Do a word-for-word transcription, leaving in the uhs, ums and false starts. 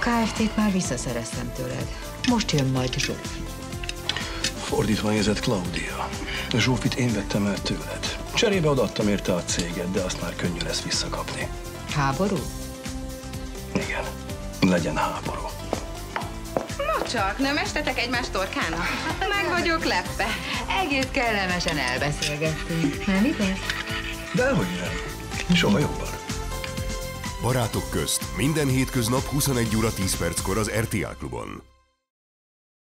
Kft-t már visszaszereztem tőled. Most jön majd Zsófi. Fordítva nézett Claudia. Zsófit én vettem el tőled. Cserébe odaadtam érte a céget, de azt már könnyű lesz visszakapni. Háború? Igen, legyen háború. No csak, nem estetek egymás torkának? Meg vagyok lepve. Egész kellemesen elbeszélgettünk. Nem igaz? Dehogy nem. Soha jobban. Barátok közt minden hétköznap huszonegy óra tíz perckor az er té el Klubon.